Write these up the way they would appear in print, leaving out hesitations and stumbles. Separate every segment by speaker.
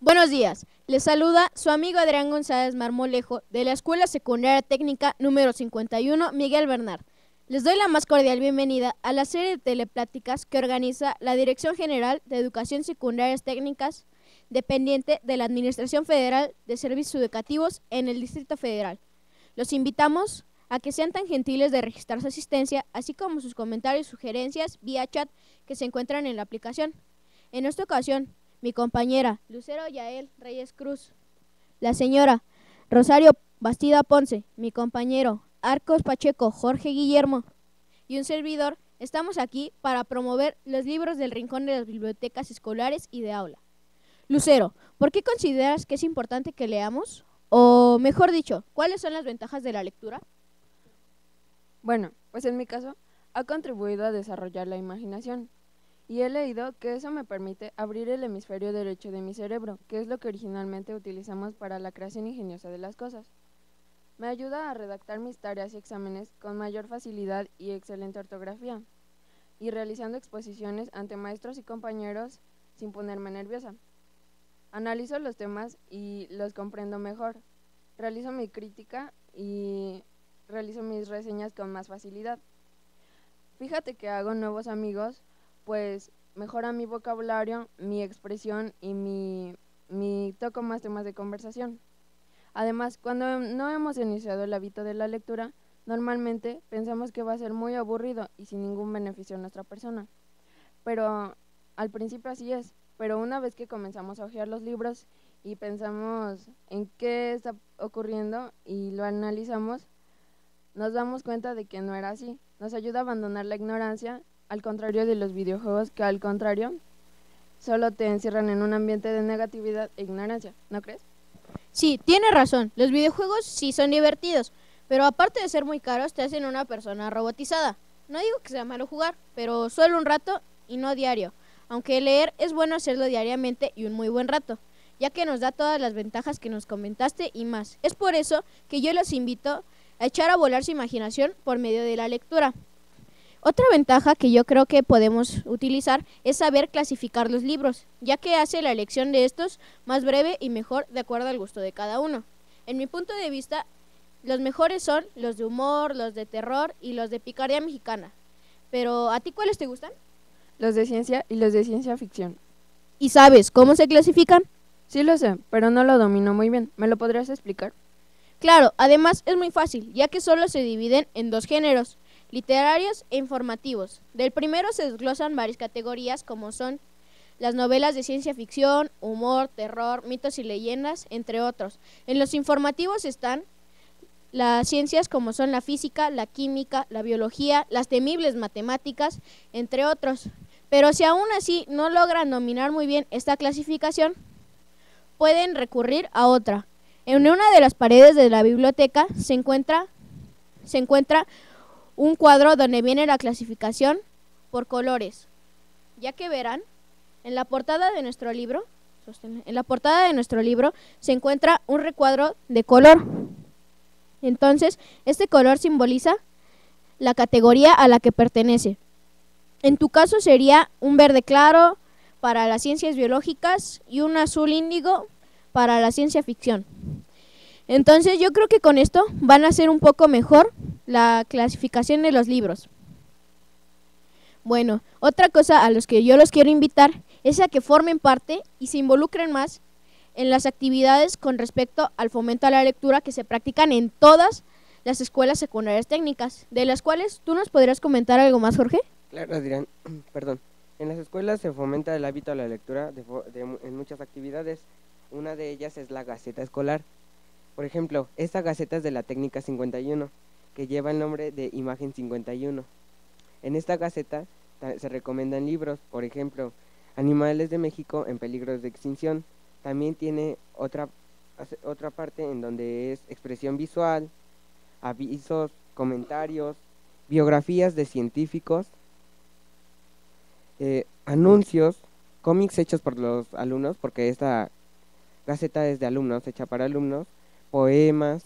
Speaker 1: Buenos días, les saluda su amigo Adrián González Marmolejo de la Escuela Secundaria Técnica número 51 Miguel Bernard. Les doy la más cordial bienvenida a la serie de telepláticas que organiza la Dirección General de Educación Secundarias Técnicas, dependiente de la Administración Federal de Servicios Educativos en el Distrito Federal. Los invitamos a que sean tan gentiles de registrar su asistencia, así como sus comentarios y sugerencias vía chat que se encuentran en la aplicación. En esta ocasión, mi compañera Lucero Yael Reyes Cruz, la señora Rosario Bastida Ponce, mi compañero Arcos Pacheco Jorge Guillermo y un servidor, estamos aquí para promover los libros del rincón de las bibliotecas escolares y de aula. Lucero, ¿por qué consideras que es importante que leamos? O mejor dicho, ¿cuáles son las ventajas de la lectura?
Speaker 2: Bueno, pues en mi caso, ha contribuido a desarrollar la imaginación. Y he leído que eso me permite abrir el hemisferio derecho de mi cerebro, que es lo que originalmente utilizamos para la creación ingeniosa de las cosas. Me ayuda a redactar mis tareas y exámenes con mayor facilidad y excelente ortografía, y realizando exposiciones ante maestros y compañeros sin ponerme nerviosa. Analizo los temas y los comprendo mejor. Realizo mi crítica y realizo mis reseñas con más facilidad. Fíjate que hago nuevos amigos, pues mejora mi vocabulario, mi expresión y toco más temas de conversación. Además, cuando no hemos iniciado el hábito de la lectura, normalmente pensamos que va a ser muy aburrido y sin ningún beneficio a nuestra persona. Pero al principio así es, pero una vez que comenzamos a hojear los libros y pensamos en qué está ocurriendo y lo analizamos, nos damos cuenta de que no era así. Nos ayuda a abandonar la ignorancia, al contrario de los videojuegos que al contrario solo te encierran en un ambiente de negatividad e ignorancia, ¿no crees?
Speaker 1: Sí, tiene razón, los videojuegos sí son divertidos, pero aparte de ser muy caros te hacen una persona robotizada. No digo que sea malo jugar, pero solo un rato y no diario, aunque leer es bueno hacerlo diariamente y un muy buen rato, ya que nos da todas las ventajas que nos comentaste y más. Es por eso que yo los invito a echar a volar su imaginación por medio de la lectura. Otra ventaja que yo creo que podemos utilizar es saber clasificar los libros, ya que hace la elección de estos más breve y mejor de acuerdo al gusto de cada uno. En mi punto de vista, los mejores son los de humor, los de terror y los de picardía mexicana. Pero, ¿a ti cuáles te gustan?
Speaker 2: Los de ciencia y los de ciencia ficción.
Speaker 1: ¿Y sabes cómo se clasifican?
Speaker 2: Sí lo sé, pero no lo domino muy bien. ¿Me lo podrías explicar?
Speaker 1: Claro, además es muy fácil, ya que solo se dividen en dos géneros, literarios e informativos. Del primero se desglosan varias categorías como son las novelas de ciencia ficción, humor, terror, mitos y leyendas, entre otros. En los informativos están las ciencias como son la física, la química, la biología, las temibles matemáticas, entre otros. Pero si aún así no logran dominar muy bien esta clasificación, pueden recurrir a otra. En una de las paredes de la biblioteca se encuentra un cuadro donde viene la clasificación por colores, ya que verán en la portada de nuestro libro, se encuentra un recuadro de color. Entonces, este color simboliza la categoría a la que pertenece. En tu caso sería un verde claro para las ciencias biológicas y un azul índigo para la ciencia ficción. Entonces, yo creo que con esto van a ser un poco mejor la clasificación de los libros. Bueno, otra cosa a los que yo los quiero invitar es a que formen parte y se involucren más en las actividades con respecto al fomento a la lectura que se practican en todas las escuelas secundarias técnicas, de las cuales tú nos podrías comentar algo más, Jorge.
Speaker 3: Claro, Adrián, perdón. En las escuelas se fomenta el hábito a la lectura en muchas actividades. Una de ellas es la Gaceta Escolar. Por ejemplo, esta gaceta es de la técnica 51, que lleva el nombre de Imagen 51. En esta gaceta se recomiendan libros, por ejemplo, Animales de México en peligro de extinción. También tiene otra parte en donde es expresión visual, avisos, comentarios, biografías de científicos, anuncios, cómics hechos por los alumnos, porque esta gaceta es de alumnos, hecha para alumnos, poemas,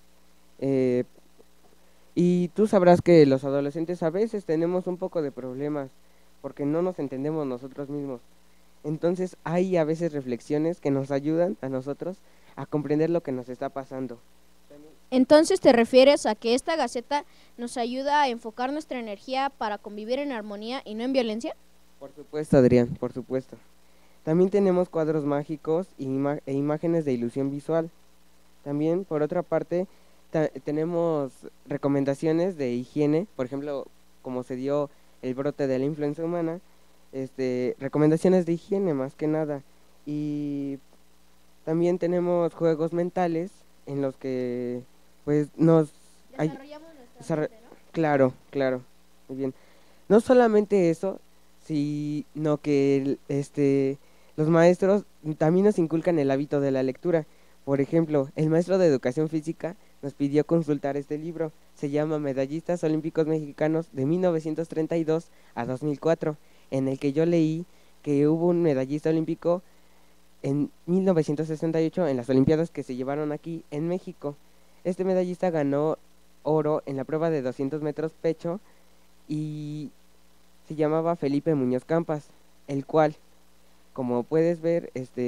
Speaker 3: y tú sabrás que los adolescentes a veces tenemos un poco de problemas porque no nos entendemos nosotros mismos. Entonces hay a veces reflexiones que nos ayudan a nosotros a comprender lo que nos está pasando.
Speaker 1: Entonces, ¿te refieres a que esta gaceta nos ayuda a enfocar nuestra energía para convivir en armonía y no en violencia?
Speaker 3: Por supuesto, Adrián, por supuesto. También tenemos cuadros mágicos e imágenes de ilusión visual. También, por otra parte, tenemos recomendaciones de higiene, por ejemplo, como se dio el brote de la influenza humana, recomendaciones de higiene más que nada. Y también tenemos juegos mentales en los que pues
Speaker 1: Desarrollamos nuestra mente, ¿no?
Speaker 3: Claro, claro, muy bien. No solamente eso, sino que los maestros también nos inculcan el hábito de la lectura. Por ejemplo, el maestro de educación física nos pidió consultar este libro. Se llama Medallistas Olímpicos Mexicanos de 1932 a 2004, en el que yo leí que hubo un medallista olímpico en 1968 en las Olimpiadas que se llevaron aquí en México. Este medallista ganó oro en la prueba de 200 metros pecho y se llamaba Felipe Muñoz Campas, el cual, como puedes ver,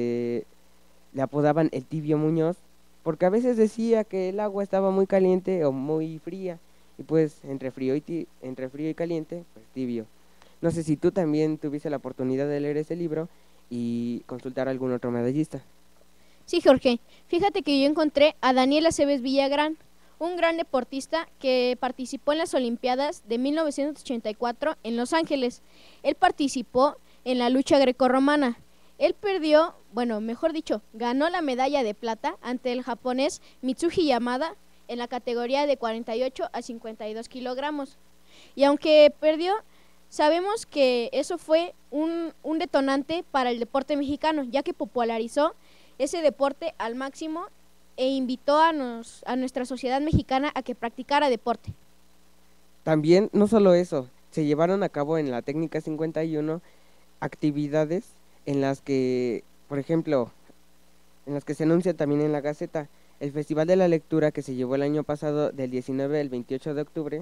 Speaker 3: le apodaban el Tibio Muñoz, porque a veces decía que el agua estaba muy caliente o muy fría, y pues entre frío y caliente, pues tibio. No sé si tú también tuviste la oportunidad de leer ese libro y consultar a algún otro medallista.
Speaker 1: Sí, Jorge. Fíjate que yo encontré a Daniel Aceves Villagrán, un gran deportista que participó en las Olimpiadas de 1984 en Los Ángeles. Él participó en la lucha grecorromana. Él perdió, bueno, mejor dicho, ganó la medalla de plata ante el japonés Mitsuhi Yamada en la categoría de 48 a 52 kilogramos. Y aunque perdió, sabemos que eso fue un detonante para el deporte mexicano, ya que popularizó ese deporte al máximo e invitó a nuestra sociedad mexicana a que practicara deporte.
Speaker 3: También, no solo eso, se llevaron a cabo en la técnica 51 actividades en las que, por ejemplo, en las que se anuncia también en la Gaceta, el Festival de la Lectura que se llevó el año pasado del 19 al 28 de octubre,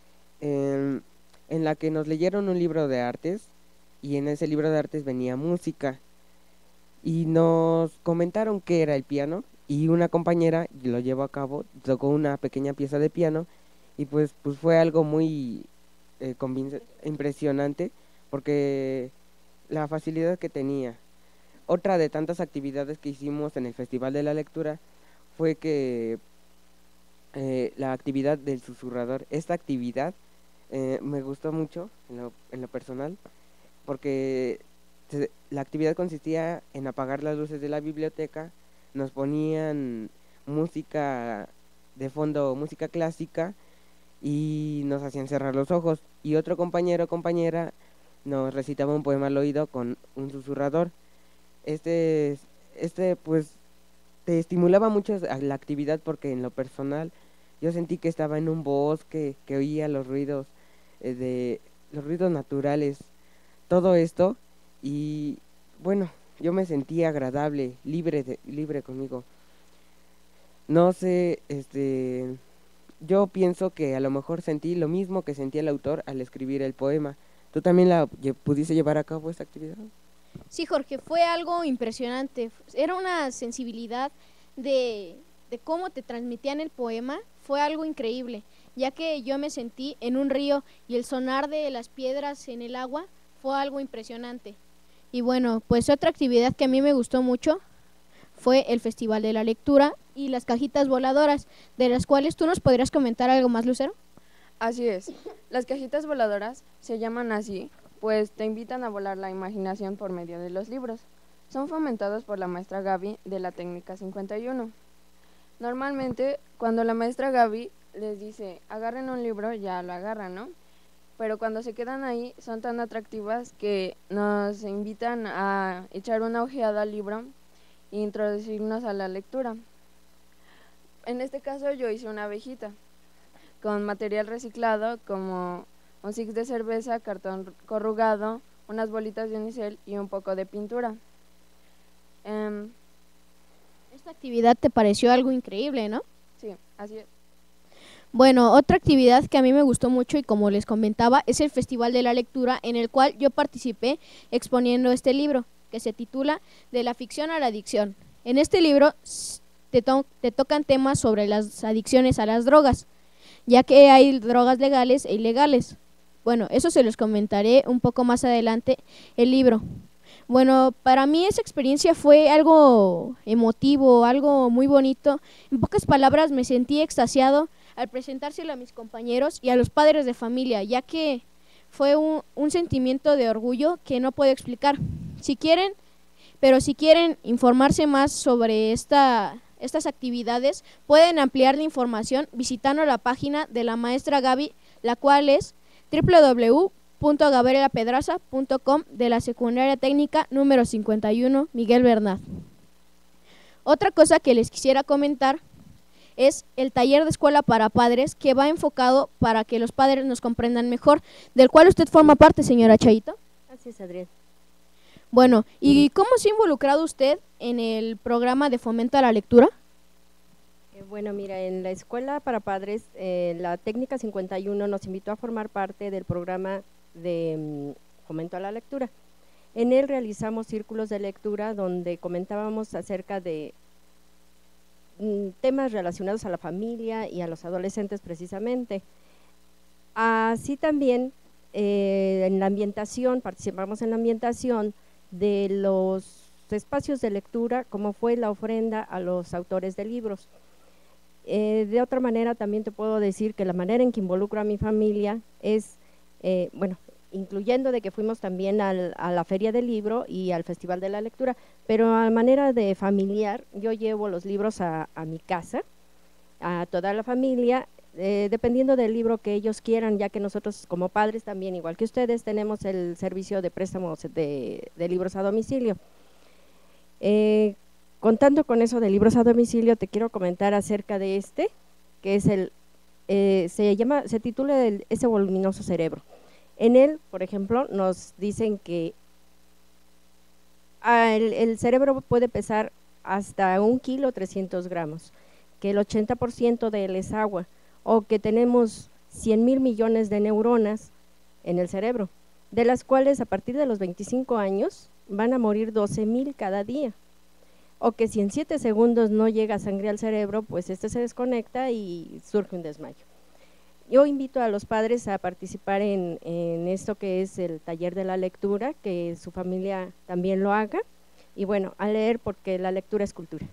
Speaker 3: en la que nos leyeron un libro de artes y en ese libro de artes venía música y nos comentaron qué era el piano y una compañera lo llevó a cabo, tocó una pequeña pieza de piano y pues fue algo muy impresionante porque la facilidad que tenía. Otra de tantas actividades que hicimos en el Festival de la Lectura fue que la actividad del susurrador, esta actividad me gustó mucho en lo personal porque la actividad consistía en apagar las luces de la biblioteca, nos ponían música de fondo, música clásica y nos hacían cerrar los ojos y otro compañero o compañera nos recitaba un poema al oído con un susurrador. Pues te estimulaba mucho la actividad porque en lo personal yo sentí que estaba en un bosque, que oía los ruidos los ruidos naturales, todo esto y bueno, yo me sentí agradable, libre conmigo. No sé, yo pienso que a lo mejor sentí lo mismo que sentía el autor al escribir el poema. ¿Tú también pudiste llevar a cabo esta actividad?
Speaker 1: Sí, Jorge, fue algo impresionante. Era una sensibilidad de cómo te transmitían el poema, fue algo increíble, ya que yo me sentí en un río y el sonar de las piedras en el agua fue algo impresionante. Y bueno, pues otra actividad que a mí me gustó mucho fue el Festival de la Lectura y las cajitas voladoras, de las cuales tú nos podrías comentar algo más, Lucero.
Speaker 2: Así es, las cajitas voladoras se llaman así, pues te invitan a volar la imaginación por medio de los libros. Son fomentados por la maestra Gaby de la técnica 51. Normalmente, cuando la maestra Gaby les dice, agarren un libro, ya lo agarran, ¿no? Pero cuando se quedan ahí, son tan atractivas que nos invitan a echar una ojeada al libro e introducirnos a la lectura. En este caso, yo hice una abejita con material reciclado como un six de cerveza, cartón corrugado, unas bolitas de unicel y un poco de pintura.
Speaker 1: Esta actividad te pareció algo increíble, ¿no?
Speaker 2: Sí, así es.
Speaker 1: Bueno, otra actividad que a mí me gustó mucho y como les comentaba es el Festival de la Lectura en el cual yo participé exponiendo este libro, que se titula De la ficción a la adicción. En este libro te tocan temas sobre las adicciones a las drogas, ya que hay drogas legales e ilegales. Bueno, eso se los comentaré un poco más adelante el libro. Bueno, para mí esa experiencia fue algo emotivo, algo muy bonito. En pocas palabras, me sentí extasiado al presentárselo a mis compañeros y a los padres de familia, ya que fue un sentimiento de orgullo que no puedo explicar. Si quieren informarse más sobre estas actividades, pueden ampliar la información visitando la página de la maestra Gaby, la cual es www.gabrielapedraza.com de la Secundaria Técnica número 51 Miguel Bernard. Otra cosa que les quisiera comentar es el taller de escuela para padres, que va enfocado para que los padres nos comprendan mejor, del cual usted forma parte, señora Chaito.
Speaker 4: Así es, Adrián.
Speaker 1: Bueno, ¿y cómo se ha involucrado usted en el programa de fomento a la lectura?
Speaker 4: Bueno, mira, en la Escuela para Padres, la Técnica 51 nos invitó a formar parte del programa de fomento a la lectura. En él realizamos círculos de lectura donde comentábamos acerca de temas relacionados a la familia y a los adolescentes precisamente. Así también en la ambientación, participamos en la ambientación de los espacios de lectura, como fue la ofrenda a los autores de libros. De otra manera también te puedo decir que la manera en que involucro a mi familia es, bueno, incluyendo de que fuimos también a la Feria del Libro y al Festival de la Lectura, pero a manera de familiar, yo llevo los libros a mi casa, a toda la familia, dependiendo del libro que ellos quieran, ya que nosotros como padres también, igual que ustedes, tenemos el servicio de préstamos de libros a domicilio. Contando con eso de libros a domicilio, te quiero comentar acerca de que es se titula Ese voluminoso cerebro. En él, por ejemplo, nos dicen que el cerebro puede pesar hasta 1 kilo 300 gramos, que el 80% de él es agua, o que tenemos 100,000 millones de neuronas en el cerebro, de las cuales a partir de los 25 años van a morir 12,000 cada día. O que si en 7 segundos no llega sangre al cerebro, pues se desconecta y surge un desmayo. Yo invito a los padres a participar en esto que es el taller de la lectura, que su familia también lo haga, y bueno, a leer, porque la lectura es cultura.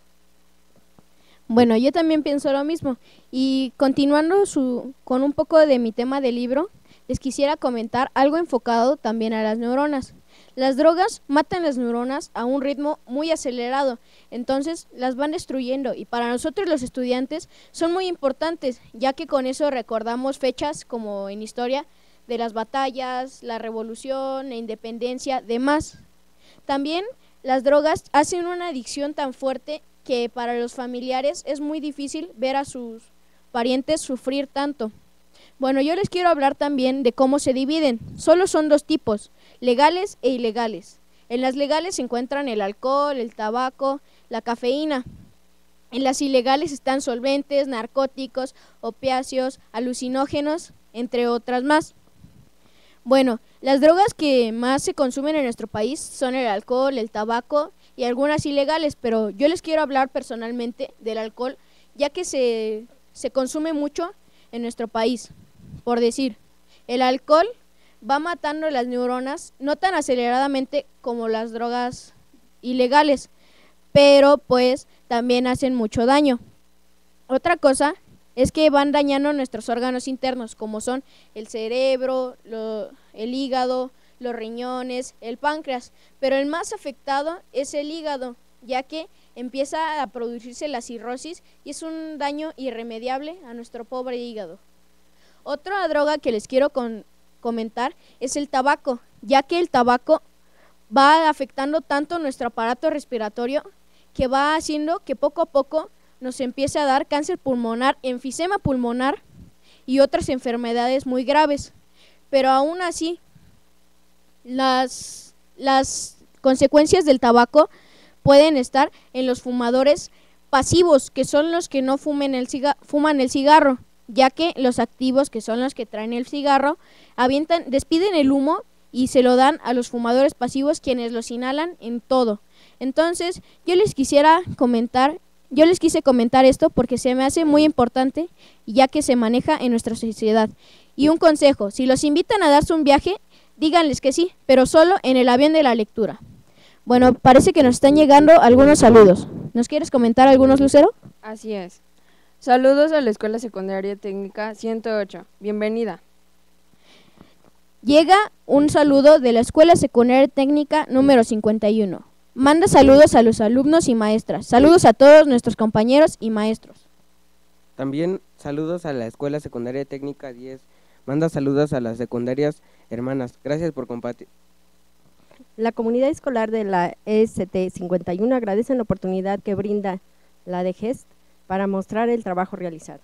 Speaker 1: Bueno, yo también pienso lo mismo, y continuando con un poco de mi tema del libro, les quisiera comentar algo enfocado también a las neuronas. Las drogas matan las neuronas a un ritmo muy acelerado, entonces las van destruyendo, y para nosotros los estudiantes son muy importantes, ya que con eso recordamos fechas como en historia de las batallas, la revolución, la independencia, demás. También las drogas hacen una adicción tan fuerte que para los familiares es muy difícil ver a sus parientes sufrir tanto. Bueno, yo les quiero hablar también de cómo se dividen. Solo son 2 tipos, legales e ilegales. En las legales se encuentran el alcohol, el tabaco, la cafeína. En las ilegales están solventes, narcóticos, opiáceos, alucinógenos, entre otras más. Bueno, las drogas que más se consumen en nuestro país son el alcohol, el tabaco y algunas ilegales, pero yo les quiero hablar personalmente del alcohol, ya que se consume mucho en nuestro país. Por decir, el alcohol va matando las neuronas no tan aceleradamente como las drogas ilegales, pero pues también hacen mucho daño. Otra cosa es que van dañando nuestros órganos internos, como son el cerebro, el hígado, los riñones, el páncreas, pero el más afectado es el hígado, ya que empieza a producirse la cirrosis y es un daño irremediable a nuestro pobre hígado. Otra droga que les quiero comentar es el tabaco, ya que el tabaco va afectando tanto nuestro aparato respiratorio que va haciendo que poco a poco nos empiece a dar cáncer pulmonar, enfisema pulmonar y otras enfermedades muy graves. Pero aún así, las consecuencias del tabaco pueden estar en los fumadores pasivos, que son los que no fuman el cigarro, ya que los activos, que son los que traen el cigarro, despiden el humo y se lo dan a los fumadores pasivos, quienes los inhalan en todo. Entonces, yo les quise comentar esto porque se me hace muy importante, ya que se maneja en nuestra sociedad. Y un consejo: si los invitan a darse un viaje, díganles que sí, pero solo en el avión de la lectura. Bueno, parece que nos están llegando algunos saludos. ¿Nos quieres comentar algunos, Lucero?
Speaker 2: Así es. Saludos a la Escuela Secundaria Técnica 108. Bienvenida.
Speaker 1: Llega un saludo de la Escuela Secundaria Técnica número 51. Manda saludos a los alumnos y maestras. Saludos a todos nuestros compañeros y maestros.
Speaker 3: También saludos a la Escuela Secundaria Técnica 10. Manda saludos a las secundarias hermanas. Gracias por compartir.
Speaker 4: La comunidad escolar de la EST 51 agradece la oportunidad que brinda la DGEST para mostrar el trabajo realizado.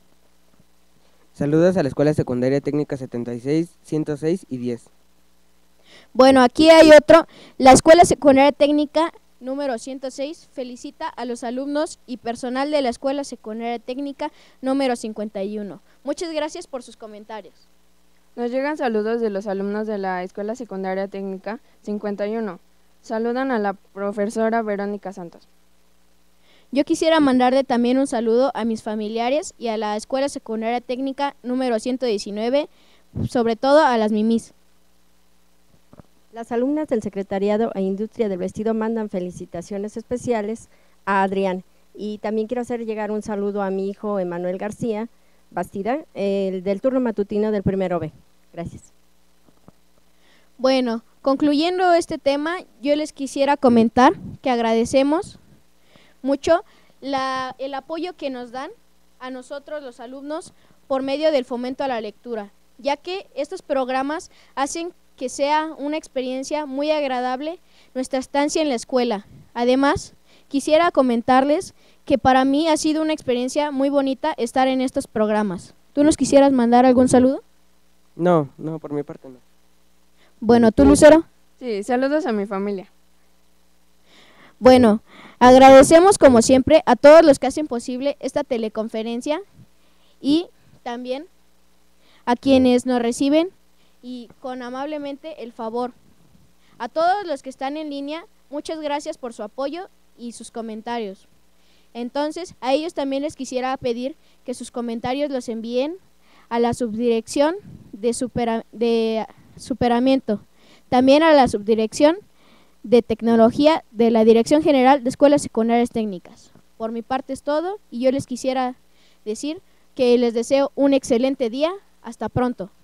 Speaker 3: Saludos a la Escuela Secundaria Técnica 76, 106 y 10.
Speaker 1: Bueno, aquí hay otro. La Escuela Secundaria Técnica número 106 felicita a los alumnos y personal de la Escuela Secundaria Técnica número 51. Muchas gracias por sus comentarios.
Speaker 2: Nos llegan saludos de los alumnos de la Escuela Secundaria Técnica 51. Saludan a la profesora Verónica Santos.
Speaker 1: Yo quisiera mandarle también un saludo a mis familiares y a la Escuela Secundaria Técnica número 119, sobre todo a las mimis.
Speaker 4: Las alumnas del Secretariado e Industria del Vestido mandan felicitaciones especiales a Adrián. Y también quiero hacer llegar un saludo a mi hijo Emanuel García Bastida, el del turno matutino del primero B. Gracias.
Speaker 1: Bueno, concluyendo este tema, yo les quisiera comentar que agradecemos mucho el apoyo que nos dan a nosotros los alumnos por medio del fomento a la lectura, ya que estos programas hacen que sea una experiencia muy agradable nuestra estancia en la escuela. Además, quisiera comentarles que para mí ha sido una experiencia muy bonita estar en estos programas. ¿Tú nos quisieras mandar algún saludo?
Speaker 3: No, por mi parte no.
Speaker 1: Bueno, ¿tú, Lucero?
Speaker 2: Sí, saludos a mi familia.
Speaker 1: Bueno, agradecemos como siempre a todos los que hacen posible esta teleconferencia y también a quienes nos reciben y con amablemente el favor. A todos los que están en línea, muchas gracias por su apoyo y sus comentarios. Entonces, a ellos también les quisiera pedir que sus comentarios los envíen a la subdirección de superamiento, también a la subdirección de tecnología de la Dirección General de Escuelas Secundarias Técnicas. Por mi parte es todo y yo les quisiera decir que les deseo un excelente día. Hasta pronto.